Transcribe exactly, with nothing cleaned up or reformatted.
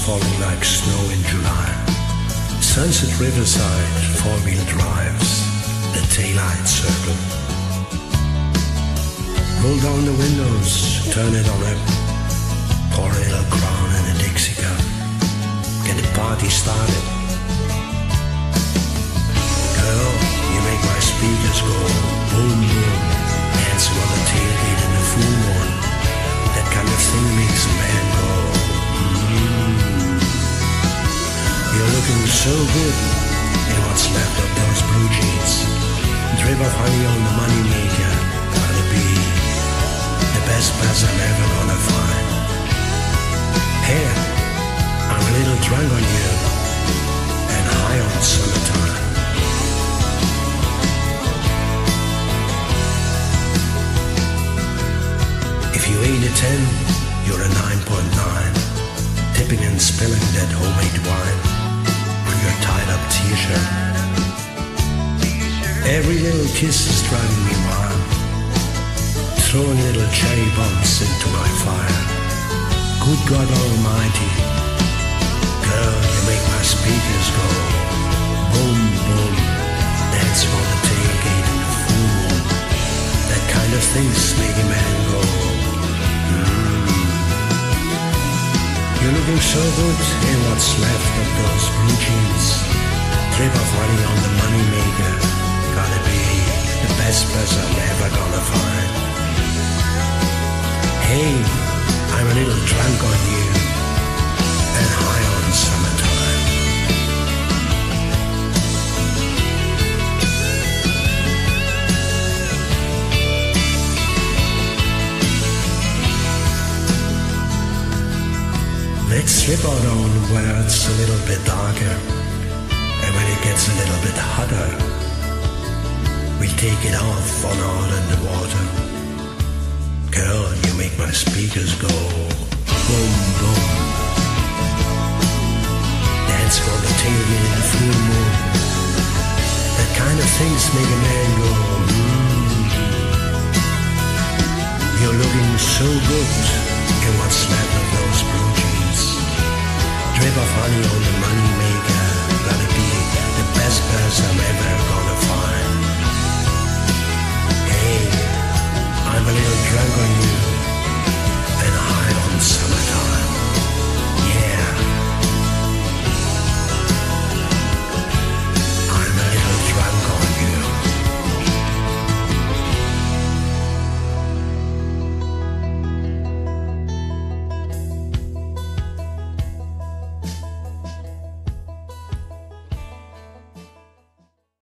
falling like snow in July. Sunset Riverside, four-wheel drives, the taillights circle. Roll down the windows, turn it on up, pour a little Crown in a Dixie cup, get the party started. Girl, you make my speakers go boom boom, dancing on the tailgate in the full moon. That kind of thing makes a man go mm. You're looking so good in what's left of those blue jeans. Drip of honey on the money maker, gotta be the best buzz I'm ever gonna find. Hey, I'm a little drunk on you and high on summertime. If you ain't a ten, you're a nine point nine, tipping and spilling that homemade wine on your tied-up t-shirt. Every little kiss is driving me wild, throwing little cherry bombs into my fire. Good God Almighty, girl, you make my speakers go boom boom, dancing on the tailgate in the full moon. That kind of thing's make a man go mm. You're looking so good in what's left of those blue jeans. Drip of honey on the money maker, gotta be the best buzz I'm ever gonna find. Hey, I'm a little drunk on you and high on summertime. Let's slip out on where it's a little bit darker, and when it gets a little bit hotter, we take it off on all in the water. Girl, you make my speakers go boom boom, dancing on the tailgate in the full moon. That kind of things make a man go mm. You're looking so good in what's left of those blue jeans. Drip of honey on the money maker, gotta be the best buzz I'm ever gonna find. Hey, I'm a little drunk on